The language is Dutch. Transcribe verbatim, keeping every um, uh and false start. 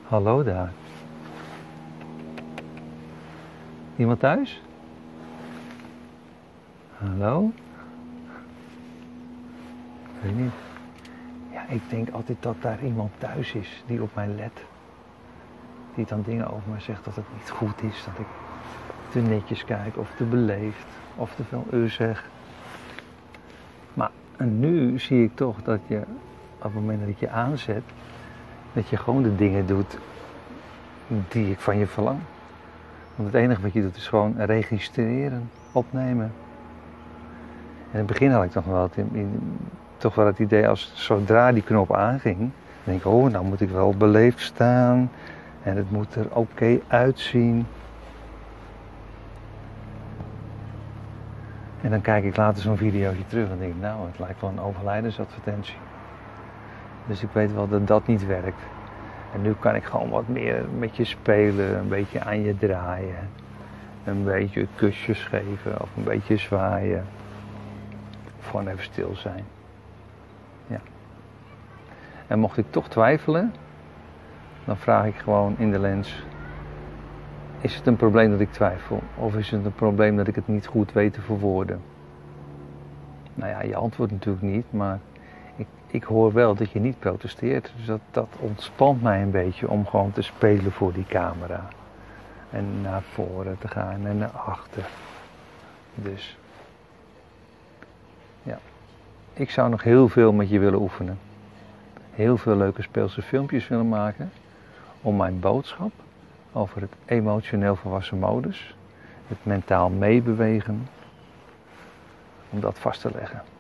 Hallo daar. Iemand thuis? Hallo? Ik weet niet. Ja, ik denk altijd dat daar iemand thuis is die op mij let. Die dan dingen over mij zegt dat het niet goed is. Dat ik te netjes kijk of te beleefd of te veel u zeg. Maar nu zie ik toch dat je op het moment dat ik je aanzet, dat je gewoon de dingen doet die ik van je verlang. Want het enige wat je doet is gewoon registreren, opnemen. En in het begin had ik toch wel het, toch wel het idee als zodra die knop aanging, dan denk ik, oh, nou moet ik wel beleefd staan en het moet er oké okay uitzien. En dan kijk ik later zo'n videootje terug en denk ik, nou, het lijkt wel een overlijdensadvertentie. Dus ik weet wel dat dat niet werkt. En nu kan ik gewoon wat meer met je spelen, een beetje aan je draaien. Een beetje kusjes geven of een beetje zwaaien. Of gewoon even stil zijn. Ja. En mocht ik toch twijfelen, dan vraag ik gewoon in de lens, is het een probleem dat ik twijfel? Of is het een probleem dat ik het niet goed weet te verwoorden? Nou ja, je antwoordt natuurlijk niet, maar ik, ik hoor wel dat je niet protesteert. Dus dat, dat ontspant mij een beetje om gewoon te spelen voor die camera. En naar voren te gaan en naar achter. Dus, ja. Ik zou nog heel veel met je willen oefenen. Heel veel leuke speelse filmpjes willen maken. Om mijn boodschap over het emotioneel volwassen modus, het mentaal meebewegen, om dat vast te leggen.